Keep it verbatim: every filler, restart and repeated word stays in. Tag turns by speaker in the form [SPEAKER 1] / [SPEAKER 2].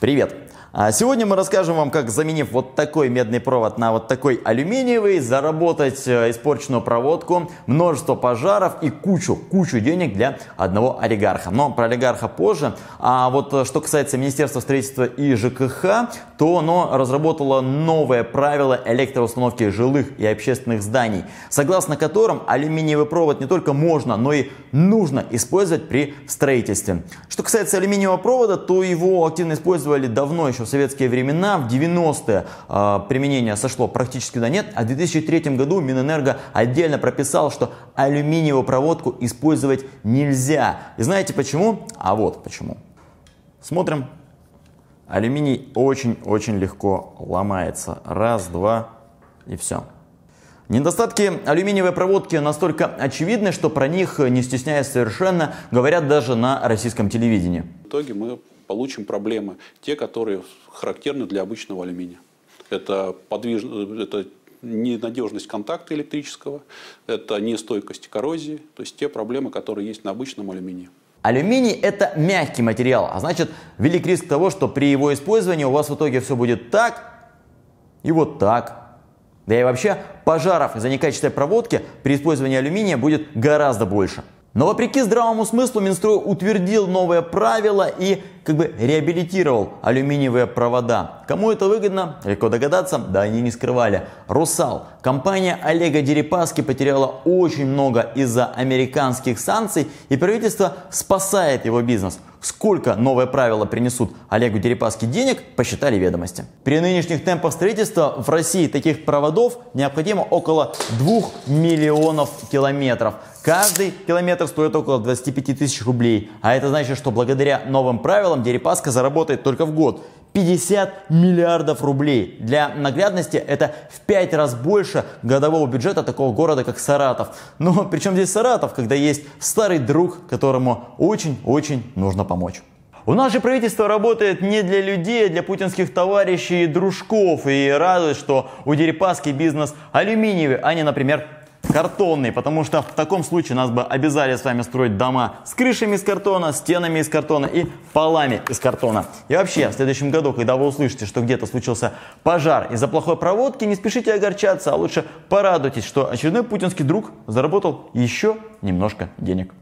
[SPEAKER 1] Привет! Сегодня мы расскажем вам, как, заменив вот такой медный провод на вот такой алюминиевый, заработать испорченную проводку, множество пожаров и кучу, кучу денег для одного олигарха. Но про олигарха позже. А вот что касается Министерства строительства и ЖКХ, то оно разработало новое правило электроустановки жилых и общественных зданий, согласно которым алюминиевый провод не только можно, но и нужно использовать при строительстве. Что касается алюминиевого провода, то его активно использовали давно, еще в советские времена. В девяностые э, применение сошло практически на нет, а в две тысячи третьем году Минэнерго отдельно прописал, что алюминиевую проводку использовать нельзя. И знаете почему? А вот почему. Смотрим. Алюминий очень-очень легко ломается. Раз, два и все. Недостатки алюминиевой проводки настолько очевидны, что про них, не стесняясь совершенно, говорят даже на российском телевидении.
[SPEAKER 2] В итоге мы получим проблемы, те, которые характерны для обычного алюминия. Это, подвиж... это ненадежность контакта электрического, это нестойкость коррозии, то есть те проблемы, которые есть на обычном алюминии.
[SPEAKER 1] Алюминий – это мягкий материал, а значит, велик риск того, что при его использовании у вас в итоге все будет так и вот так. Да и вообще, пожаров из-за некачественной проводки при использовании алюминия будет гораздо больше. Но вопреки здравому смыслу Минстрой утвердил новые правила и как бы реабилитировал алюминиевые провода. Кому это выгодно? Легко догадаться, да они не скрывали. Русал. Компания Олега Дерипаски потеряла очень много из-за американских санкций, и правительство спасает его бизнес. Сколько новые правила принесут Олегу Дерипаски денег, посчитали ведомости. При нынешних темпах строительства в России таких проводов необходимо около двух миллионов километров. Каждый километр стоит около двадцати пяти тысяч рублей. А это значит, что благодаря новым правилам Дерипаска заработает только в год пятьдесят миллиардов рублей. Для наглядности это в пять раз больше годового бюджета такого города, как Саратов. Но причем здесь Саратов, когда есть старый друг, которому очень-очень нужно помочь. У нас же правительство работает не для людей, а для путинских товарищей и дружков. И радует, что у Дерипаски бизнес алюминиевый, а не, например, картонный, потому что в таком случае нас бы обязали с вами строить дома с крышами из картона, стенами из картона и полами из картона. И вообще, в следующем году, когда вы услышите, что где-то случился пожар из-за плохой проводки, не спешите огорчаться, а лучше порадуйтесь, что очередной путинский друг заработал еще немножко денег.